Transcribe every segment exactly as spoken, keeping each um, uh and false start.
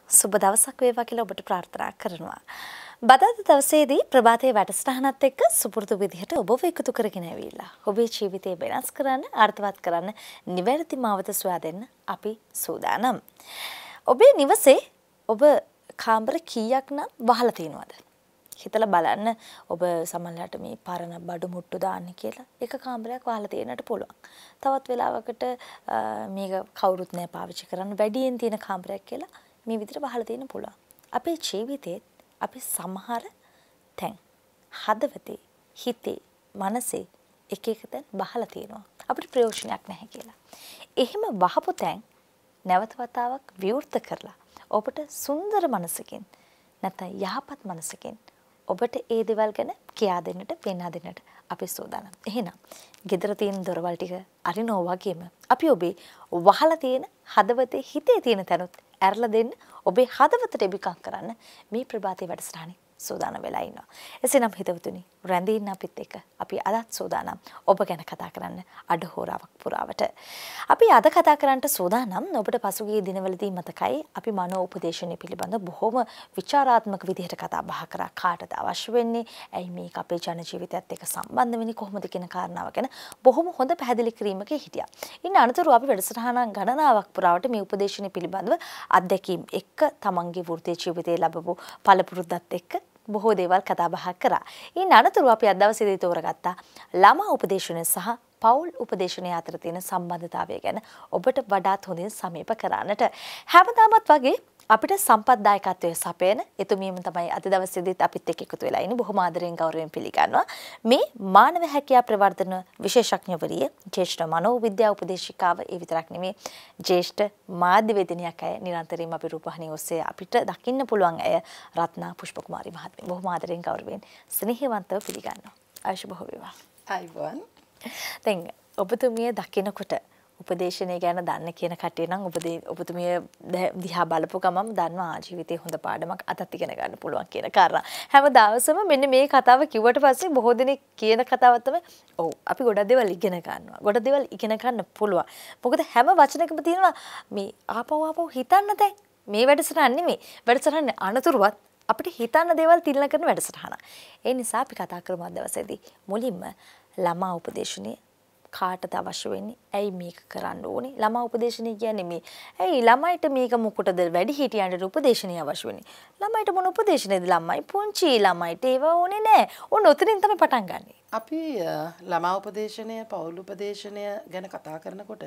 සුබ දවසක් වේවා කියලා ඔබට ප්‍රාර්ථනා කරනවා. බදාදා දවසේදී ප්‍රභාතයේ වැඩසටහනත් එක්ක සුපුරුදු විදිහට ඔබව එකතු කරගෙන ඇවිල්ලා ඔබේ ජීවිතය වෙනස් කරන්න, අර්ථවත් කරන්න, නිවැරදි මාවත සොයා දෙන්න අපි සූදානම්. ඔබේ නිවසේ ඔබ කාමර කීයක් නම් වහලා තියෙනවද? හිතලා බලන්න. ඔබ සමහරවිට මේ පරණ බඩු මුට්ටු දාන්නේ කියලා එක කාමරයක් වහලා තියෙන්නට පුළුවන්. තවත් වෙලාවකට මේක කවුරුත් නෑ පාවිච්චි කරන්න වැඩියෙන් තියෙන කාමරයක් කියලා මේ විදිහට වහලා තියෙන්න පුළුවන්. අපේ ජීවිතේ අපි සමහර තැන් හදවතේ, හිතේ, මනසේ එක එක තැන් වහලා තියෙනවා. අපිට ප්‍රයෝජනයක් නැහැ කියලා. එහෙම වහපු තැන් නැවත වතාවක් විවෘත කරලා ඔබට සුන්දර මනසකින් නැත්නම් යහපත් මනසකින් ඔබට ඒ දේවල් ගැන කියා දෙන්නට, පෙන්වා දෙන්නට අපි සූදානම්. එහෙනම් ගෙදර තියෙන දොරවල් ටික අරිනෝ වගේම අපි ඔබේ වහලා තියෙන හදවතේ, හිතේ තියෙන තැනුත් ඇරලා දෙන්න, ඔබේ හදවතට එබිකම් කරන්න මේ ප්‍රභාතයේ වැඩසටහනේ සූදානම් වෙලා ඉන්නවා. එසේනම් හිතවතුනි, රැඳී ඉන්න අපිත් එක්ක අපි අදත් සූදානම් ඔබ ගැන කතා කරන්න අඩ හෝරාවක් පුරාවට. අපි අද කතා කරන්නට සූදානම් ඔබට පසුගිය දිනවලදී මතකයි අපි මනෝ උපදේශනය පිළිබඳ බොහොම විචාරාත්මක විදිහට කතා බහ කරා. කාටද අවශ්‍ය වෙන්නේ? ඇයි මේක අපේ ජන ජීවිතයත් එක්ක සම්බන්ධ වෙන්නේ කොහොමද කියන කාරණාව ගැන බොහොම හොඳ පැහැදිලි කිරීමක හිටියා. ඉන්න අනතුරු අපි වැඩසටහන ගණනාවක් පුරාවට මේ උපදේශනය පිළිබඳව අත්දැකීම් එක්ක තමන්ගේ වෘත්තීය ජීවිතයේ ලැබපු පළපුරුද්දත් එක්ක බොහෝ දේවල් කතා බහ කරා. ඉන් අනතුරු අපි අද දවසේදී තෝරගත්තා ළමා උපදේශනය සහ පෞල් උපදේශනය අතර තියෙන සම්බන්ධතාවය ගැන ඔබට වඩාත් හොඳින් සමීප කරන්නට. හැමදාමත් වගේ අපිට සම්පත්දායකත්වයේ සපයන එතුමියම තමයි අද දවසේදීත් අපිත් එක්ක එකතු වෙලා ඉන්නේ. බොහොම ආදරෙන් ගෞරවයෙන් පිළිගන්නවා. මේ මානව හැකියා ප්‍රවර්ධන විශේෂඥවරිය, ජ්‍යෙෂ්ඨ මනෝවිද්‍යා උපදේශිකාව, ඒ විතරක් නෙමෙයි ජ්‍යෙෂ්ඨ මාධ්‍යවේදිනියක් අය නිරන්තරයෙන්ම අපි රූපවාහිනිය ඔස්සේ අපිට දකින්න පුළුවන් අය රත්නා පුෂ්පකුමාරි මහත්මිය. බොහොම ආදරෙන් ගෞරවයෙන් ස්නේහවන්තව පිළිගන්නවා. ආයුෂ බොහෝ වේවා. අයිබෝන්. දැන් ඔබතුමිය දකිනකොට උපදේශනය ගැන දන්න කියන කට්ටිය නම් ඔබදී ඔබතුමිය දිහා බලපු ගමන් දන්නවා ජීවිතේ හොඳ පාඩමක් අතත් ඉගෙන ගන්න පුළුවන් කියන කාරණා. හැම දවසම මෙන්න මේ කතාව කිව්වට පස්සේ බොහෝ දෙනෙක් කියන කතාවක් තමයි ඔව් අපි ගොඩක් දේවල් ඉගෙන ගන්නවා. ගොඩක් දේවල් ඉගෙන ගන්න පුළුවන්. මොකද හැම වචනයකම තියෙනවා මේ ආපහු ආපහු හිතන්න දැන් මේ වැඩසටහන නෙමෙයි. වැඩසටහන අනතුරුවත් අපිට හිතන්න දේවල් තිරණ කරන වැඩසටහන. ඒ නිසා අපි කතා කරමු අද දවසේදී මුලින්ම ළමා උපදේශනයේ කාටද අවශ්‍ය වෙන්නේ? ඇයි මේක කරන්න ඕනේ? ළමා උපදේශනය කියන්නේ මේ. ඇයි ළමයිට මේක මොකටද වැඩි හිටියන්ට උපදේශනය අවශ්‍ය වෙන්නේ? ළමයිට මොන උපදේශනයද? ළමයි පුංචි ළමයිට ඒව ඕනේ නෑ. ඕන ඔතනින් තමයි පටන් ගන්නෙ. අපි ළමා උපදේශනය, පෞල් උපදේශනය ගැන කතා කරනකොට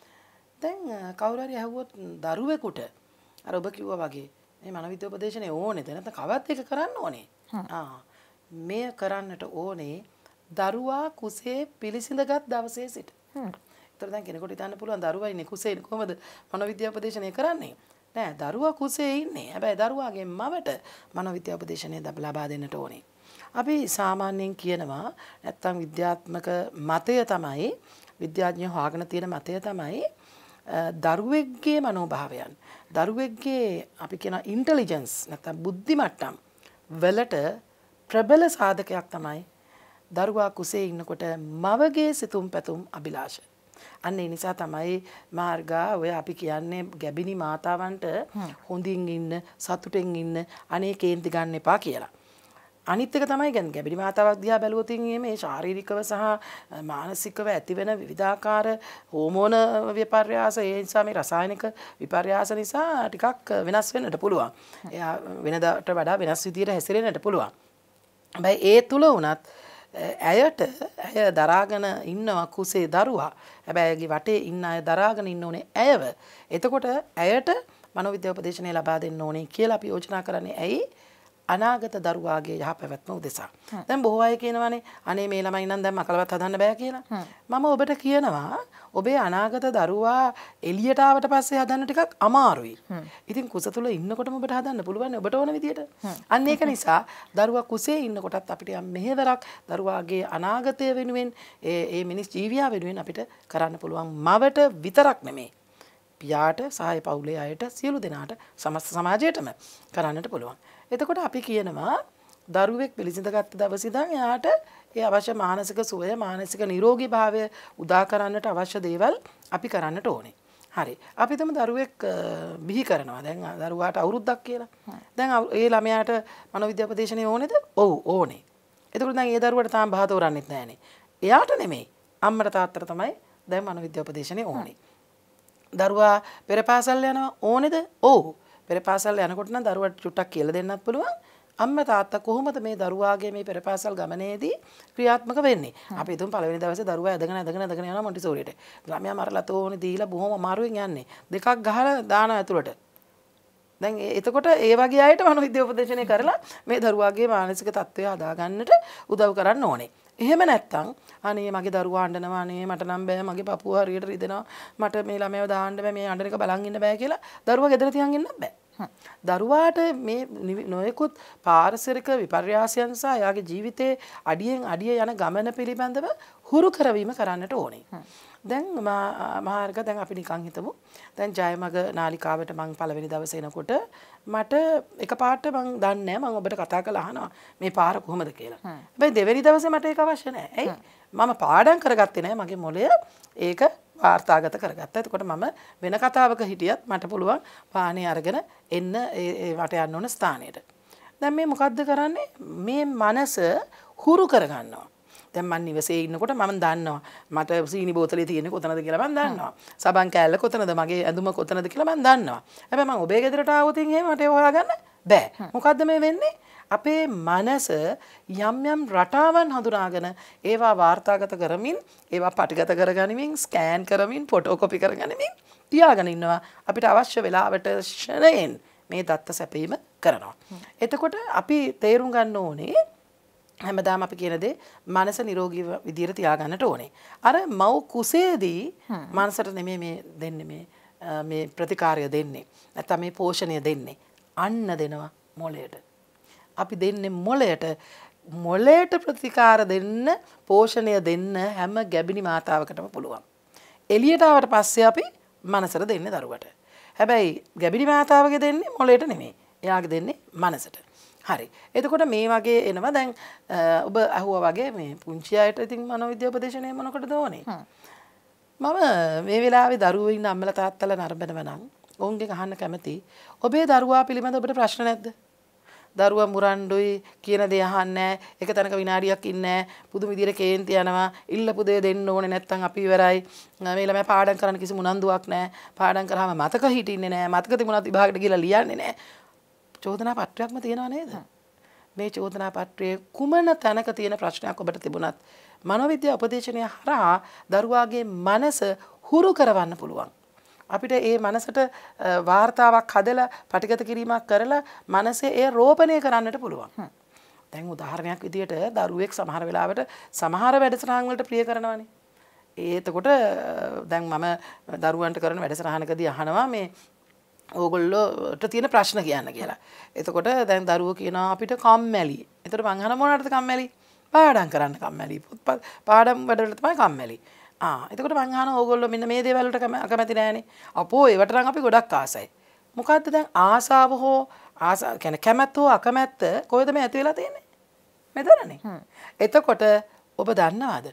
දැන් කවුරු හරි අහුවොත් දරුවෙකුට අර ඔබ කිව්වා වගේ මේ මනෝවිද්‍යා උපදේශනය ඕනේද? නැත්නම් කවවත් එක කරන්න ඕනේ? ආ මේ කරන්නට ඕනේ දරුවා කුසේ පිළිසිඳගත් දවසේ සිට. හ්ම්. ඒතර දැන් කෙනෙකුට හිතන්න පුළුවන් දරුවා ඉන්නේ කුසේ කොහොමද මනෝවිද්‍යා උපදේශනය කරන්නේ? නෑ, දරුවා කුසේ ඉන්නේ. හැබැයි දරුවාගේ මවට මනෝවිද්‍යා උපදේශනය ලබා දෙන්නට ඕනේ. අපි සාමාන්‍යයෙන් කියනවා නැත්තම් විද්‍යාත්මක මතය තමයි, විද්‍යාඥයෝ හොයාගෙන තියෙන මතය තමයි දරුවෙක්ගේ මනෝභාවයන්, දරුවෙක්ගේ අපි කියන ඉන්ටෙලිජන්ස් නැත්තම් බුද්ධි මට්ටම් වලට ප්‍රබල සාධකයක් තමයි දරුවා කුසේ ඉන්නකොට මවගේ සිතුම් පැතුම් අභිලාෂ. අන්න ඒ නිසා තමයි මාර්ගා ඔය අපි කියන්නේ ගැබිනි මාතාවන්ට හොඳින් ඉන්න, සතුටෙන් ඉන්න, අනේ කේන්ති ගන්න එපා කියලා. අනිත් එක තමයි කියන්නේ ගැබිනි මාතාවක් දිහා බැලුවොත් මේ ශාරීරිකව සහ මානසිකව ඇතිවෙන විවිධාකාර හෝමෝන විපර්යාස, ඒ නිසා මේ රසායනික විපර්යාස නිසා ටිකක් වෙනස් වෙන්නට පුළුවන්. එයා වෙනදාට වඩා වෙනස් විදියට හැසිරෙන්නට පුළුවන්. හැබැයි ඒ තුල වුණත් ඇයට ඇය දරාගෙන ඉන්නවා කුසේ දරුවා. හැබැයි ඇගේ වටේ ඉන්න අය දරාගෙන ඉන්න ඕනේ ඇයව. එතකොට ඇයට මනෝවිද්‍යා උපදේශනය ලබා දෙන්න ඕනේ කියලා අපි යෝජනා කරන්නේ. ඇයි? අනාගත දරුවාගේ යහපැවැත්ම උදෙසා. දැන් බොහෝ අය කියනවානේ අනේ මේ ළමයි නම් දැන් මකලවත් හදන්න බෑ කියලා. මම ඔබට කියනවා ඔබේ අනාගත දරුවා එළියට ආවට පස්සේ හදන්න ටිකක් අමාරුයි. ඉතින් කුස තුල ඉන්නකොටම ඔබට හදන්න පුළුවන් ඔබට ඕන විදියට. අන්න ඒක නිසා දරුවා කුසේ ඉන්නකොටත් අපිට යම් මෙහෙවරක් දරුවාගේ අනාගතය වෙනුවෙන් ඒ ඒ මිනිස් ජීවියා වෙනුවෙන් අපිට කරන්න පුළුවන්. මවට විතරක් නෙමෙයි, පියාට සහ පවුලේ අයට සියලු දෙනාට සමස්ත සමාජයටම කරන්නට පුළුවන්. එතකොට අපි කියනවා දරුවෙක් පිළිසිඳගත් දවසේ ඉඳන් එයාට ඒ අවශ්‍ය මානසික සුවය, මානසික නිරෝගී භාවය උදා කරන්නට අවශ්‍ය දේවල් අපි කරන්නට ඕනේ. හරි. අපි හිතමු දරුවෙක් බිහි කරනවා. දැන් දරුවාට අවුරුද්දක් කියලා. දැන් ඒ ළමයාට මනෝවිද්‍යාපදේශනය ඕනේද? ඔව් ඕනේ. එතකොට දැන් ඒ දරුවට තාම බහ තෝරන්නෙත් නැහනේ. එයාට නෙමෙයි. අම්මට තාත්තට තමයි දැන් මනෝවිද්‍යාපදේශනය ඕනේ. දරුවා පෙර පාසල් යනවා ඕනේද? ඔව්. පෙර පාසල් යනකොට නම් දරුවට චුට්ටක් කියලා දෙන්නත් පුළුවන්. අම්මා තාත්තා කොහොමද මේ දරුවාගේ මේ පෙර පාසල් ගමනේදී ක්‍රියාත්මක වෙන්නේ? අපි හිතමු පළවෙනි දවසේ දරුවා ඇදගෙන ඇදගෙන ඇදගෙන යනවා මොන්ටිසෝරියට. ළමයා මරලා තෝනේ දීලා බොහොම අමාරුවෙන් යන්නේ. දෙකක් ගහලා දානවා ඇතුළට. දැන් එතකොට ඒ වගේ අයට මනෝවිද්‍යා උපදේශනය කරලා මේ දරුවාගේ මානසික තත්ත්වය හදාගන්නට උදව් කරන්න ඕනේ. එහෙම නැත්තම් අනේ මගේ දරුවා අඬනවා අනේ මට නම් බෑ මගේ පපුව හරියට රිදෙනවා මට මේ ළමයාව දාන්න බෑ මේ අඬන එක බලන් ඉන්න බෑ කියලා දරුවා ගෙදර තියන් ඉන්නත් බෑ. දරුවාට මේ නොයෙකුත් පාරිසරික විපර්යාසයන් සහ එයාගේ ජීවිතේ අඩියෙන් අඩිය යන ගමන පිළිබඳව හුරු කරවීම කරන්නට ඕනේ. දැන් මාර්ග දැන් අපි නිකන් හිතමු. දැන් ජයමග නාලිකාවට මම පළවෙනි දවසේ එනකොට මට එකපාරට මම දන්නේ නැහැ මම ඔබට කතා කරලා අහනවා මේ පාර කොහොමද කියලා. හැබැයි දෙවෙනි දවසේ මට ඒක අවශ්‍ය නැහැ. ඇයි? මම පාඩම් කරගත්තේ නැහැ මගේ මොළය ඒක වාර්තාගත කරගත්තා. එතකොට මම වෙන කතාවක හිටියත් මට පුළුවන් වාහනේ අරගෙන එන්න ඒ වට යන්න ඕන ස්ථානයට. දැන් මේ මොකද්ද කරන්නේ? මේ මනස හුරු කරගන්නවා. දැන් මම නිවසේ ඉන්නකොට මම දන්නවා මට සීනි බෝතලේ තියෙන්නේ කොතනද කියලා මම දන්නවා. සබන් කෑල්ල කොතනද මගේ ඇඳුම කොතනද කියලා මම දන්නවා. හැබැයි මම ඔබේ ගෙදරට ආවොත් එහෙම මට ඒක හොයාගන්න බෑ. මොකද්ද මේ වෙන්නේ? අපේ මනස යම් යම් රටාවන් හඳුනාගෙන ඒවා වාර්තාගත කරමින් ඒවා පටිගත කරගනිමින් ස්කෑන් කරමින් ෆොටෝකොපි කරගනිමින් තියාගෙන ඉන්නවා අපිට අවශ්‍ය වෙලාවට ෂණයෙන් මේ දත්ත සැපීම කරනවා. එතකොට අපි තේරුම් ගන්න ඕනේ හැමදාම අපි කියන දේ මනස නිරෝගී විදියට තියාගන්නට ඕනේ. අර මව් කුසේදී මනසට නෙමෙයි මේ දෙන්නේ මේ මේ ප්‍රතිකාරය දෙන්නේ. නැත්නම් මේ පෝෂණය දෙන්නේ. අන්න දෙනවා මොළයට. අපි දෙන්නේ මොළයට මොළයට ප්‍රතිකාර දෙන්න පෝෂණය දෙන්න හැම ගැබිනි මාතාවකටම පුළුවන්. එළියට ආවට පස්සේ අපි මනසට දෙන්නේ දරුවට. හැබැයි ගැබිනි මාතාවගේ දෙන්නේ මොළයට නෙමෙයි. එයාගේ දෙන්නේ මනසට. හරි. එතකොට මේ වගේ එනවා දැන් ඔබ අහුවා වගේ මේ පුංචි අයට ඉතින් මනෝවිද්‍යා උපදේශනය මොනකටද ඕනේ? මම මේ වෙලාවේ දරුවෝ ඉන්න අම්මලා තාත්තලා නරඹනව නම් ඔවුන්ගෙන් අහන්න කැමති ඔබේ දරුවා පිළිබඳ ඔබට ප්‍රශ්න නැද්ද? දරුවා මුරණ්ඩුයි කියන දේ අහන්නේ නැහැ. එක තැනක විනාඩියක් ඉන්නේ නැහැ. පුදුම විදියට කේන්ති යනවා. ඉල්ලපු දේ දෙන්න ඕනේ නැත්තම් අපි ඉවරයි. මේ ළමයා පාඩම් කරන්න කිසි උනන්දුවක් නැහැ. පාඩම් කරාම මතක හිටින්නේ නැහැ. මතක තිබුණත් විභාගෙට ගිහලා ලියන්නේ නැහැ. චෝදනා පත්‍රයක්ම තියෙනව නේද? මේ චෝදනා පත්‍රයේ කුමන තැනක තියෙන ප්‍රශ්නයක් ඔබට තිබුණත් මනෝවිද්‍යා උපදේශනය හරහා දරුවාගේ මනස හුරු කරවන්න පුළුවන්. අපිට ඒ මනසට වාර්තාවක් හදලා පටිගත කිරීමක් කරලා මනසේ ඒ රෝපණය කරන්නට පුළුවන්. දැන් උදාහරණයක් විදියට දරුවෙක් සමහර වෙලාවට සමහර වැඩසටහන් වලට ප්‍රිය කරනවානේ. ඒතකොට දැන් මම දරුවන්ට කරන වැඩසටහනකදී අහනවා මේ ඕගොල්ලෝට තියෙන ප්‍රශ්න කියන්න කියලා. එතකොට දැන් දරුවෝ කියනවා අපිට කම්මැලි. එතකොට මං අහන මොනවටද කම්මැලි? පාඩම් කරන්න කම්මැලි. පාඩම් වැඩවලට තමයි කම්මැලි. ආ එතකොට මං අහනවා ඕගොල්ලෝ මෙන්න මේ දේවල් වලට කැමති නෑනේ. අපෝ ඒවට නම් අපි ගොඩක් ආසයි. මොකද්ද දැන් ආසාව හෝ ආසා කියන්නේ කැමැත්ත හෝ අකමැත්ත කොහෙද මේ ඇති වෙලා තියෙන්නේ? මෙතනනේ. එතකොට ඔබ දන්නවද?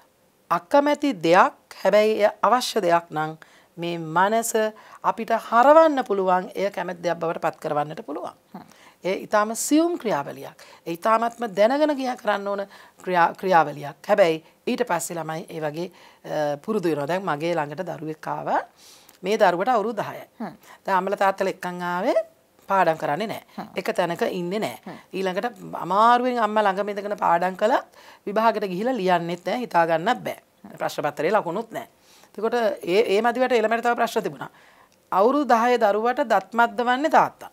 අකමැති දෙයක් හැබැයි අවශ්‍ය දෙයක් නම් මේ මනස අපිට හරවන්න පුළුවන් එය කැමැති දෙයක් බවට පත් කරවන්නට පුළුවන්. ඒ ඊටාම සියුම් ක්‍රියාවලියක්. ඒ ඊටාමත්ම දැනගෙන ගියා කරන්න ඕන ක්‍රියාවලියක්. හැබැයි ඊට පස්සේ ළමයි ඒ වගේ පුරුදු වෙනවා. දැන් මගේ ළඟට දරුවෙක් ආවා. මේ දරුවට අවුරුදු දහයයි. දැන් අම්මලා තාත්තලා එක්කන් ආවේ පාඩම් කරන්නේ නැහැ. එක තැනක ඉන්නේ නැහැ. ඊළඟට අමාරුවෙන් අම්මා ළඟම ඉඳගෙන පාඩම් කළා විභාගෙට ගිහිලා ලියන්නෙත් නැහැ, හිතා ගන්නත් බෑ. ප්‍රශ්න පත්‍රයේ ලකුණුත් නැහැ. එතකොට ඒ ඒ මදිවට එළමෙට තව ප්‍රශ්න තිබුණා. අවුරුදු දහය දරුවට දත් මද්දවන්නේ තාත්තා.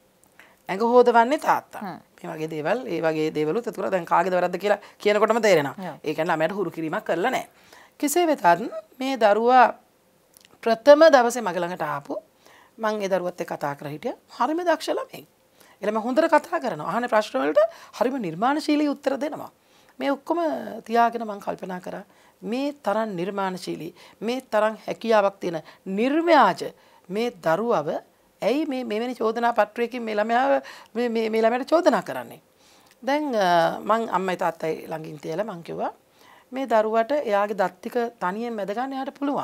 ඇඟ හොදවන්නේ තාත්තා. මේ වගේ දේවල්, ඒ වගේ දේවලුත් එතකොට දැන් කාගේද වැරද්ද කියලා කියනකොටම තේරෙනවා. ඒ කියන්නේ ළමයට හුරු කිරීමක් කරලා නැහැ. කෙසේ වෙතත් මේ දරුවා ප්‍රථම දවසේ මගේ ළඟට ආපු මම ඒ දරුවත් එක්ක කතා කර හිටියා. හරිම දක්ෂ ළමෙක්. එළම හොඳට කතා කරනවා. අහන ප්‍රශ්න වලට හරිම නිර්මාණශීලී උත්තර දෙනවා. මේ ඔක්කොම තියාගෙන මම කල්පනා කරා මේ තරම් නිර්මාණශීලී මේ තරම් හැකියාවක් තියෙන නිර්ව්‍යාජ මේ දරුවව ඇයි මේ මෙවැනි චෝදනා පත්‍රයකින් මේ ළමයාව මේ මේ මේ ළමයට චෝදනා කරන්නේ? දැන් මං අම්මයි තාත්තයි ළඟින් තියලා මං කිව්වා මේ දරුවට එයාගේ දත් ටික තනියෙන් මැද ගන්න එයාට පුළුවන්.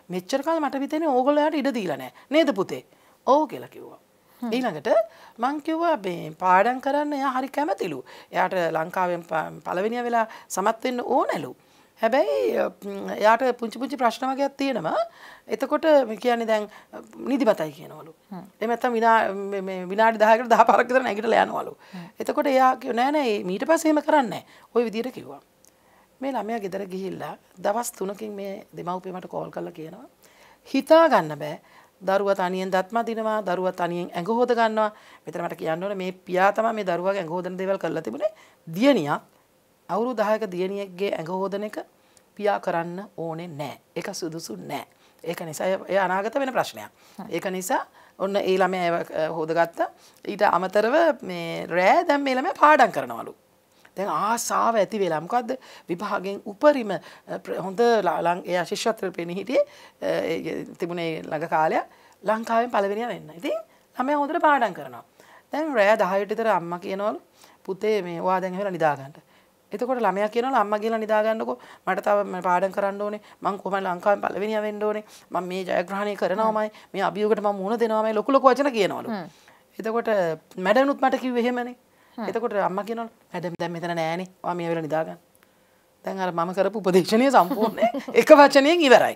මෙච්චර කාලෙ මට හිතෙන්නේ ඕගොල්ලෝ යාට ඉඩ දීලා නැහැ. නේද පුතේ? ඔව් කියලා කිව්වා. ඊළඟට මං කිව්වා මේ පාඩම් කරන්න එයා හරි කැමතිලු. එයාට ලංකාවෙන් පළවෙනිය වෙලා සමත් වෙන්න ඕනලු. හැබැයි එයාට පුංචි පුංචි ප්‍රශ්න වගේක් තියෙනවා. එතකොට කියන්නේ දැන් නිදිමතයි කියනවලු. එහෙම නැත්නම් විනා මේ විනාඩි දහයකට දහ පාරක් විතර නැගිටලා යනවලු. එතකොට එයා කිව්වා නෑ නෑ ඊට පස්සේ එහෙම කරන්නේ නෑ. ওই විදියට කිව්වා. මේ ළමයා ගෙදර ගිහිල්ලා දවස් තුනකින් මේ දෙමව්පිය මට කෝල් කරලා කියනවා හිතා ගන්න බෑ. දරුවා තනියෙන් දත්ම දිනවා, දරුවා තනියෙන් ඇඟ හොද ගන්නවා. මෙතන මට කියන්න ඕනේ මේ පියා තමයි මේ දරුවාගේ ඇඟ හොදන දේවල් කරලා තිබුණේ. දියණියක් අවුරුදු දහයක දියණියෙක්ගේ ඇඟ හොදන එක පියා කරන්න ඕනේ නැහැ. ඒක සුදුසු නැහැ. ඒක නිසා ඒ අනාගත වෙන ප්‍රශ්නයක්. ඒක නිසා ඔන්න ඒ ළමයා හොදගත්තා. ඊට අමතරව මේ රෑ දැන් මේ ළමයා පාඩම් කරනවලු. දැන් ආසාව ඇති වෙලා මොකද්ද විභාගයෙන් උපරිම හොඳ එයා ශිෂ්‍යත්වයට පෙනී හිටියේ තිබුණේ ළඟ කාලයක් ලංකාවෙන් පළවෙනියා වෙන්න. ඉතින් ළමයා හොඳට පාඩම් කරනවා. දැන් රෑ දහයට විතර අම්මා කියනවලු පුතේ මේ ඔයා දැන් ඇවිල්ලා නිදා ගන්න. එතකොට ළමයා කියනවලු අම්මා ගිහලා නිදා ගන්නකො මට තව පාඩම් කරන්න ඕනේ. මං කොහොමද ලංකාවෙන් පළවෙනියා වෙන්න ඕනේ. මම මේ ජයග්‍රහණය කරනවාමයි. මේ අභියෝගයට මම මුහුණ දෙනවාමයි ලොකු ලොකු වචන කියනවලු. එතකොට මැඩම්නුත් මට කිව්වේ එහෙමනේ. එතකොට අම්මා කියනවලු මැඩම් දැන් මෙතන නෑනේ. ඔයා මේ වෙලාව නිදා ගන්න. දැන් අර මම කරපු උපදේශනීය සම්පූර්ණ එක වචනයෙන් ඉවරයි.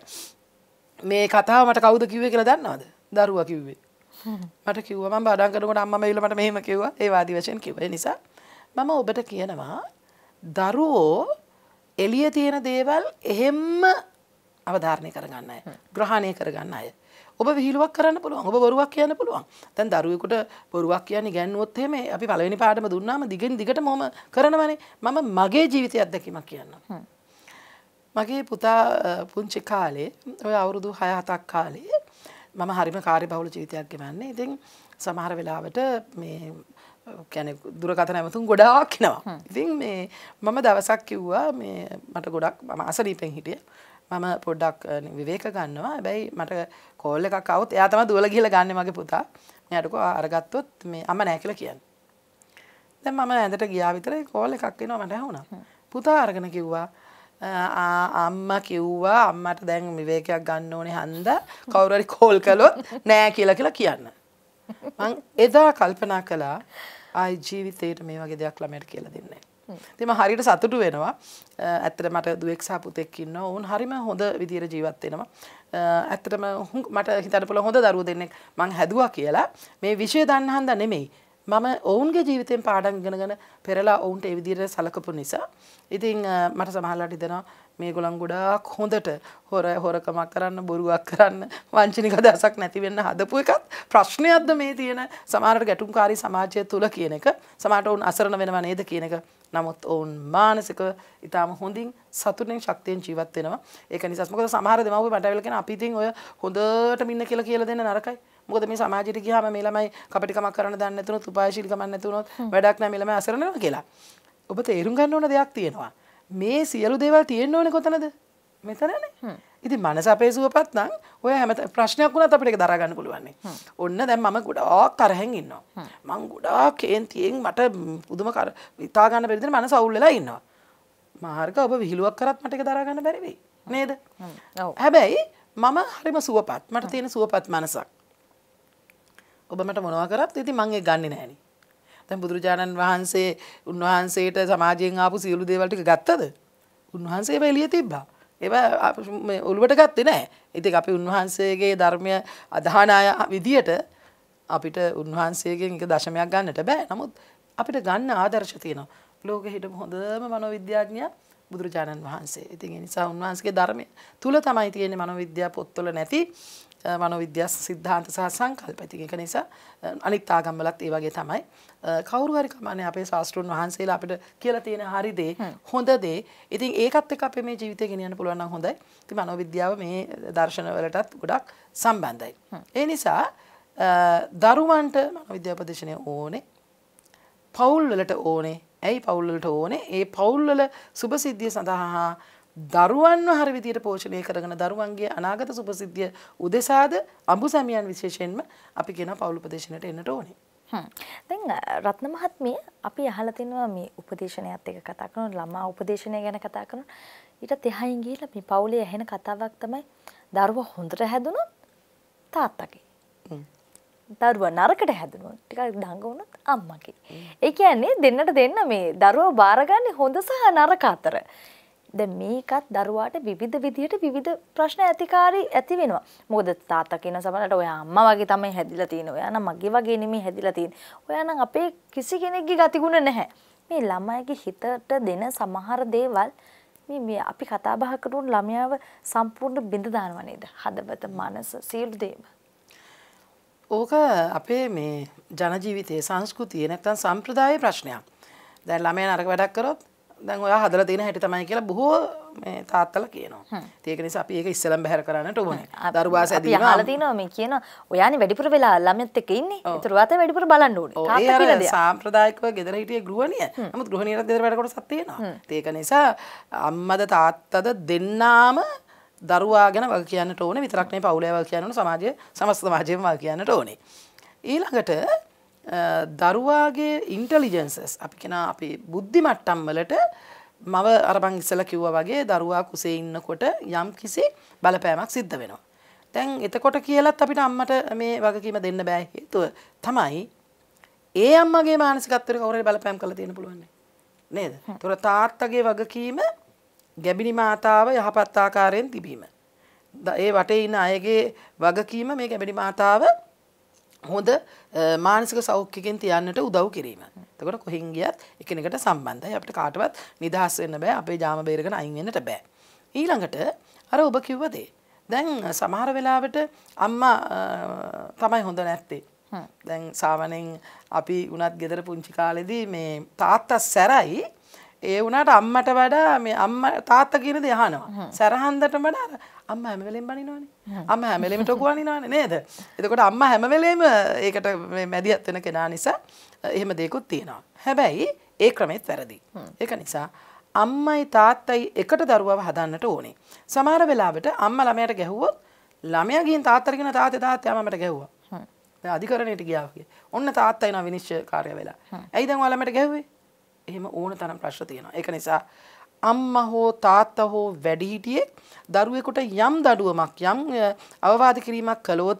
මේ කතාව මට කවුද කිව්වේ කියලා දන්නවද? දරුවා කිව්වේ. මට කිව්වා මම බඩම් කරනකොට අම්මා මෙවිල මට මෙහෙම කිව්වා. ඒ වාදි වශයෙන් කිව්වා. ඒ නිසා මම ඔබට කියනවා දරුවෝ එළියේ තියෙන දේවල් එහෙම්ම අවධාරණය කරගන්න අය. ග්‍රහණය කරගන්න අය. ඔබ විහිළුවක් කරන්න පුළුවන්. ඔබ බොරුවක් කියන්න පුළුවන්. දැන් දරුවෙකුට බොරුවක් කියන්නේ ගෑනුවොත් එහෙම අපි පළවෙනි පාඩම දුන්නාම දිගින් දිගට මොම කරනවනේ. මම මගේ ජීවිතය අත්දැකීමක් කියන්නම්. මගේ පුතා පුංචි කාලේ ඔය අවුරුදු හය හතක් කාලේ මම හරිම කාර්යබහුල ජීවිතයක් ගෙවන්නේ. ඉතින් සමහර වෙලාවට මේ කියන්නේ දුරකථන ඇමතුම් ගොඩාක් එනවා. ඉතින් මේ මම දවසක් කිව්වා මේ මට ගොඩක් මම අසනීපෙන් හිටියා. මම පොඩ්ඩක් විවේක ගන්නවා. හැබැයි මට කෝල් එකක් ආවොත් එයා තමයි දුවලා ගිහලා ගන්නෙ මගේ පුතා. මෙයාට කෝ අරගත්තොත් මේ අම්මා නැහැ කියලා කියන්නේ. දැන් මම ඇඳට ගියා විතරයි කෝල් එකක් එනවා මට ඇහුණා. පුතා අරගෙන කිව්වා අම්මා කිව්වා අම්මට දැන් විවේකයක් ගන්න ඕනේ හන්දා කවුරු හරි කෝල් කළොත් නෑ කියලා කියලා කියන්න. මං එදා කල්පනා කළා ආයි ජීවිතේට මේ වගේ දෙයක් ළමයට කියලා දෙන්නේ නැහැ. ඉතින් මම හරියට සතුටු වෙනවා. ඇත්තට මට දුවෙක් සහ පුතෙක් ඉන්නවා. උන් හරිම හොඳ විදියට ජීවත් වෙනවා. ඇත්තටම මට හිතන්න පුළුවන් හොඳ දරුවෝ දෙන්නෙක් මං හැදුවා කියලා මේ විෂය දන්න හන්දා නෙමෙයි. මම ඔවුන්ගේ ජීවිතෙන් පාඩම් ඉගෙනගෙන පෙරලා ඔවුන්ට ඒ විදිහට සලකපු නිසා ඉතින් මට සමහරවිට හිතෙනවා මේගොල්ලන් ගොඩාක් හොඳට හොර හොරකමක් කරන්න බොරුවක් කරන්න වංචනික අදහසක් නැති වෙන්න හදපු එකත් ප්‍රශ්නයක්ද මේ තියෙන සමහරට ගැටුම්කාරී සමාජය තුල කියන එක සමහරට ඔවුන් අසරණ වෙනවා නේද කියන එක. නමුත් ඔවුන් මානසික ඊටාම හොඳින් සතුටින් ශක්තියෙන් ජීවත් වෙනවා. ඒක නිසා මොකද සමහර දෙමව්පියෝ මට ඇවිල්ලා කියන අපි ඉතින් ඔය හොඳට මින්න කියලා කියලා දෙන්න නරකයි. මොකද මේ සමාජයට ගියාම මේ ළමයි කපටිකමක් කරන්න දන්නේ නැතුනොත් උපායශීලීකමක් නැතුනොත් වැඩක් නැහැ මේ ළමයි අසරණ වෙනවා කියලා. ඔබ තේරුම් ගන්න ඕන දෙයක් තියෙනවා. මේ සියලු දේවල් තියෙන්න ඕනේ කොතනද? මෙතනනේ. ඉතින් මනස අපේ සුවපත් නම් ඔය හැම ප්‍රශ්නයක් වුණත් අපිට ඒක දරා ගන්න පුළුවන් නේ. ඔන්න දැන් මම ගොඩාක් තරහෙන් ඉන්නවා. මං ගොඩාක් කේන්තියෙන් මට පුදුම කර හිතා ගන්න බැරි දෙන මනස අවුල් වෙලා ඉන්නවා. මාර්ග ඔබ විහිළුවක් කරත් මට ඒක දරා ගන්න බැරි වෙයි. නේද? ඔව්. හැබැයි මම හරිම සුවපත්. මට තියෙන සුවපත් මනසක්. ඔබ මට මොනවා කරත් ඉතින් මං ඒක ගන්නෙ නෑනේ. දැන් බුදුරජාණන් වහන්සේ උන්වහන්සේට සමාජයෙන් ආපු සියලු දේවල් ටික ගත්තද? උන්වහන්සේ ඒවා එළිය තිබ්බා. ඒවා මේ ඔළුවට ගත්තේ නෑ. ඉතින් අපි උන්වහන්සේගේ ධර්මය අදහන අය විදියට අපිට උන්වහන්සේගෙන් එක දශමයක් ගන්නට බෑ. නමුත් අපිට ගන්න ආදර්ශ තියෙනවා. ලෝකෙ හිටපු හොඳම මනෝවිද්‍යාඥයා බුදුරජාණන් වහන්සේ. ඉතින් ඒ නිසා උන්වහන්සේගේ ධර්මය තුල තමයි තියෙන්නේ මනෝවිද්‍යාව පොත්වල නැති මනෝවිද්‍යා සිද්ධාන්ත සහ සංකල්ප. ඉතින් ඒක නිසා අනිත් ආගම්වලත් ඒ වගේ තමයි. කවුරු හරි කමන්නේ අපේ ශාස්ත්‍රඥ වහන්සේලා අපිට කියලා තියෙන හරි දේ, හොඳ දේ. ඉතින් ඒකත් එක්ක අපේ මේ ජීවිතය ගෙනියන්න පුළුවන් නම් හොඳයි. ඉතින් මනෝවිද්‍යාව මේ දර්ශන වලටත් ගොඩක් සම්බන්ධයි. ඒ නිසා දරුවන්ට මනෝවිද්‍යා උපදේශනය ඕනේ. පවුල් වලට ඕනේ. ඇයි පවුල් වලට ඕනේ? ඒ පවුල් වල සුභසිද්ධිය සඳහා දරුවන්ව හරි විදියට පෝෂණය කරගෙන දරුවන්ගේ අනාගත සුභසිද්ධිය උදෙසාද අඹු සැමියන් විශේෂයෙන්ම අපි කියන පවුල් උපදේශනයට එන්නට ඕනේ. හ්ම්. දැන් රත්න මහත්මිය අපි අහලා තිනවා මේ උපදේශනයත් එක්ක කතා කරන ළමා උපදේශනය ගැන කතා කරන ඊට එහායින් ගිහිල්ලා මේ පවුලේ ඇහෙන කතාවක් තමයි දරුවා හොඳට හැදුනොත් තාත්තගේ. දරුවා නරකට හැදුනොත් ටිකක් දඟ වුණොත් අම්මගේ. ඒ කියන්නේ දෙන්නට දෙන්න මේ දරුවා බාරගන්නේ හොඳ සහ නරක අතර. දැන් මේකත් දරුවාට විවිධ විදියට විවිධ ප්‍රශ්න ඇතිකාරී ඇති වෙනවා. මොකද තාත්තා කියන සමහරට ඔයා අම්මා වගේ තමයි හැදිලා තියෙන්නේ. ඔයා නම් මගේ වගේ නෙමෙයි හැදිලා තියෙන්නේ. ඔයා නම් අපේ කිසි කෙනෙක්ගේ ගතිගුණ නැහැ. මේ ළමයිගේ හිතට දෙන සමහර දේවල් මේ මේ අපි කතා බහ කරන ළමයාව සම්පූර්ණ බිඳ දානවා නේද? හදවත, මනස, සියලු දේම. ඕක අපේ මේ ජන ජීවිතයේ සංස්කෘතියේ නැත්නම් සම්ප්‍රදායේ ප්‍රශ්නයක්. දැන් ළමයා නරක වැඩක් කරොත් දැන් ඔයා හදලා තියෙන හැටි තමයි කියලා බොහෝ මේ තාත්තලා කියනවා. ඒක නිසා අපි ඒක ඉස්සෙල්ලම බැහැර කරන්නට ඕනේ. දරුවා සැදීම අපි අහලා තිනවා මේ කියනවා ඔයානේ වැඩිපුර වෙලා ළමයත් එක්ක ඉන්නේ. ඒතර වාත වැඩිපුර බලන්න ඕනේ. තාත්තා කියලා දෙයක්. සාම්ප්‍රදායිකව ගෙදර හිටියේ ගෘහණිය. නමුත් ගෘහණියට ගෙදර වැඩ කොටසක් තියෙනවා. ඒක නිසා අම්මද තාත්තද දෙන්නාම දරුවා ගැන වග කියන්නට ඕනේ. විතරක් නෙවෙයි පවුලේ වග කියන්න ඕනේ. සමාජයේ සමස්ත සමාජයේම වග කියන්නට ඕනේ. ඊළඟට දරුවාගේ ඉන්ටෙලිජන්සස් අපි කියන අපි බුද්ධි මට්ටම් වලට මව අර මං ඉස්සෙල්ලා කිව්වා වගේ දරුවා කුසේ ඉන්නකොට යම් කිසි බලපෑමක් සිද්ධ වෙනවා. දැන් එතකොට කියලාත් අපිට අම්මට මේ වගකීම දෙන්න බෑ. හේතුව තමයි ඒ අම්මගේ මානසිකත්වයට කවුරුහරි බලපෑම් කරලා තියෙන්න පුළුවන් නේද? ඒතොර තාත්තගේ වගකීම ගැබිනි මාතාව යහපත් ආකාරයෙන් තිබීම. ඒ වටේ ඉන්න අයගේ වගකීම මේ ගැබිනි මාතාව හොඳ මානසික සෞඛ්‍යයෙන් තියන්නට උදව් කිරීම. එතකොට කොහෙන් ගියත් එකිනෙකට සම්බන්ධයි. අපිට කාටවත් නිදහස් වෙන්න බෑ. අපේ ජාම බේරගෙන අයින් වෙන්නට බෑ. ඊළඟට අර ඔබ කිව්ව දේ. දැන් සමහර වෙලාවට අම්මා තමයි හොඳ නැත්තේ. දැන් සාමාන්‍යයෙන් අපි උනත් ගෙදර පුංචි කාලේදී මේ තාත්තා සැරයි ඒ වුණාට අම්මට වඩා මේ අම්මා තාත්තා කියන දේ අහනවා. සැරහන්දට වඩා අම්මා හැම වෙලෙම බනිනවනේ. අම්මා හැම වෙලෙම ටොකු වනිනවනේ නේද? එතකොට අම්මා හැම වෙලෙම ඒකට මේ මැදිහත් වෙන කෙනා නිසා එහෙම දෙයක්ත් තියෙනවා. හැබැයි ඒ ක්‍රමෙත් වැරදි. ඒක නිසා අම්මයි තාත්තයි එකට දරුවව හදන්නට ඕනේ. සමහර වෙලාවට අම්මා ළමයාට ගැහුවොත් ළමයා ගිහින් තාත්තට කියන තාත්තේ තාත්තේ අම්මට ගැහුවා. දැන් අධිකරණයට ගියා වගේ. ඔන්න තාත්තා එනවා විනිශ්චයකාරය වෙලා. ඇයි දැන් ඔයාලා ළමයට ගැහුවේ? එහෙම ඕන තරම් ප්‍රශ්න තියෙනවා. ඒක නිසා අම්මා හෝ තාත්තා හෝ වැඩිහිටියෙක් දරුවෙකුට යම් දඩුවමක් යම් අවවාද කිරීමක් කළොත්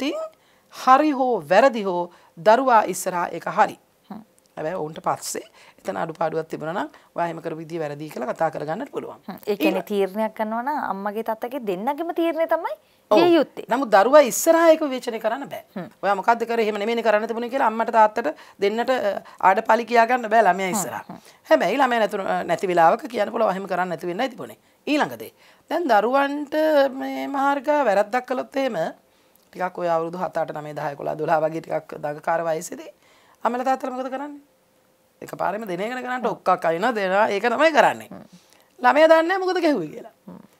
හරි හෝ වැරදි හෝ දරුවා ඉස්සරහා ඒක හරි. හැබැයි උන්ට පස්සේ එතන අඩුපාඩුවක් තිබුණා නම් ඔයා එහෙම කරපු විදිය වැරදි කියලා කතා කරගන්නත් පුළුවන්. ඒ කියන්නේ තීරණයක් කරනවා නම් අම්මගේ තාත්තගේ දෙන්නගේම තීරණය තමයි විය යුත්තේ. නමුත් දරුවා ඉස්සරහා ඒක විවේචනය කරන්න බෑ. ඔයා මොකද්ද කරේ එහෙම නෙමෙයිනේ කරන්න තිබුණේ කියලා අම්මට තාත්තට දෙන්නට ආඩපාලි කියා ගන්න බෑ ළමයා ඉස්සරහා. හැබැයි ළමයා නැතු නැති වෙලාවක කියන්න පුළුවන් එහෙම කරන්න නැති වෙන්නයි තිබුණේ. ඊළඟ දේ. දැන් දරුවන්ට මේ මහාර්ගා වැරද්දක් කළොත් එහෙම ටිකක් ඔය අවුරුදු හත අට නවය දහ එකොළහ දොළහ වගේ ටිකක් දඟකාර වයසේදී අම්මලා තාත්තලා මොකද කරන්නේ? එකපාරෙම දෙන එකන කරන්නට ඔක්කක් අයිනවා දෙනවා ඒක තමයි කරන්නේ. ළමයා දන්නේ නැහැ මොකද ගැහුවේ කියලා.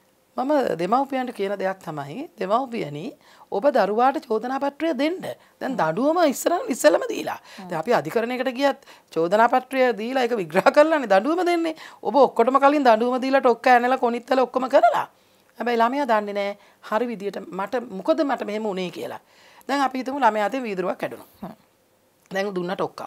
මම දෙමව්පියන්ට කියන දෙයක් තමයි දෙමව්පියනි ඔබ දරුවාට චෝදනා පත්‍රය දෙන්න. දැන් දඩුවම ඉස්සරහ ඉස්සෙල්ලම දීලා. දැන් අපි අධිකරණයකට ගියත් චෝදනා පත්‍රය දීලා ඒක විග්‍රහ කරලානේ දඩුවම දෙන්නේ. ඔබ ඔක්කොටම කලින් දඩුවම දීලා ටොක්ක ඇනලා කොනිත්තල ඔක්කොම කරලා. හැබැයි ළමයා දන්නේ නැහැ හරි විදියට මට මොකද මට මෙහෙම උනේ කියලා. දැන් අපි හිතමු ළමයා අතේ වීදුරුවක් කැඩුණා. දැන් දුන්න ටොක්ක.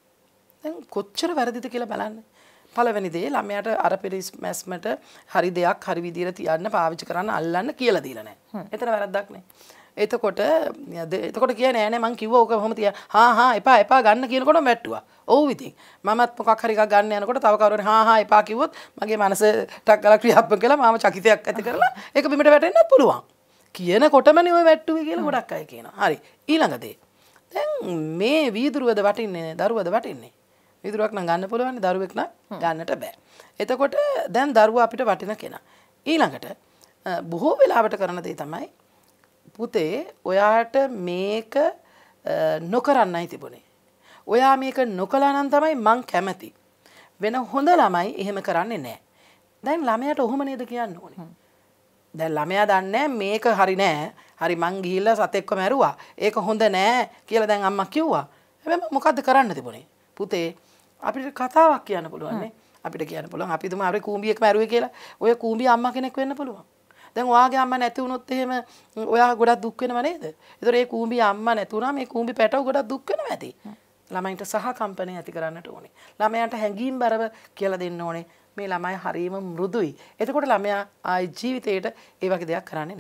දැන් කොච්චර වැරදිද කියලා බලන්න. පළවෙනි දේ ළමයාට අර පිරිස් මැස්මට හරි දෙයක් හරි විදියට තියන්න පාවිච්චි කරන්න අල්ලන්න කියලා දීලා නැහැ. එතන වැරද්දක් නේ. එතකොට එතකොට කියන්නේ නෑ නේ මං කිව්වා ඕක කොහොම තියා. හා හා එපා එපා ගන්න කියනකොටම වැට්ටුවා. ඔව් ඉතින් මමත් මොකක් හරි එකක් ගන්න යනකොට තව කවුරු හරි හා හා එපා කිව්වොත් මගේ මනසට ගලා ක්‍රියාත්මක කළා මම චකිතයක් ඇති කරලා ඒක බිමට වැටෙන්නත් පුළුවන්. කියනකොටමනේ ඔය වැට්ටුවේ කියලා ගොඩක් අය කියනවා. හරි. ඊළඟ දේ. දැන් මේ වීදුරුවද වටින්නේ දරුවද වටින්නේ? විදුරක් නම් ගන්න පුළුවන් දරුවෙක් නම් ගන්නට බෑ. එතකොට දැන් දරුවා අපිට වටින කෙනා. ඊළඟට බොහෝ වෙලාවට කරන දේ තමයි පුතේ ඔයාට මේක නොකරන්නයි තිබුණේ. ඔයා මේක නොකළා නම් තමයි මං කැමති. වෙන හොඳ ළමයි එහෙම කරන්නේ නැහැ. දැන් ළමයාට ඔහොම නේද කියන්න ඕනේ. දැන් ළමයා දන්නේ මේක හරි නෑ. හරි මං ගිහිල්ලා සතෙක්ව මැරුවා. ඒක හොඳ නෑ කියලා දැන් අම්මා කිව්වා. හැබැයි මොකද්ද කරන්න තිබුණේ? පුතේ අපිට කතාවක් කියන්න පුළුවන් නේ. අපිට කියන්න පුළුවන් අපි තුමා අපේ කූඹියෙක් මැරුවේ කියලා. ඔය කූඹිය අම්මා කෙනෙක් වෙන්න පුළුවන්. දැන් ඔයාගේ අම්මා නැති වුණොත් එහෙම ඔයා ගොඩක් දුක් වෙනව නේද? ඒතර ඒ කූඹිය අම්මා නැතුණා මේ කූඹි පැටව ගොඩක් දුක් වෙනවා ඇති. ළමයින්ට සහකම්පනය ඇති කරන්නට ඕනේ. ළමයන්ට හැඟීම් බරව කියලා දෙන්න ඕනේ. මේ ළමයි හරීම මෘදුයි. එතකොට ළමයා ආයි ජීවිතේට ඒ වගේ දෙයක් කරන්නේ නැහැ.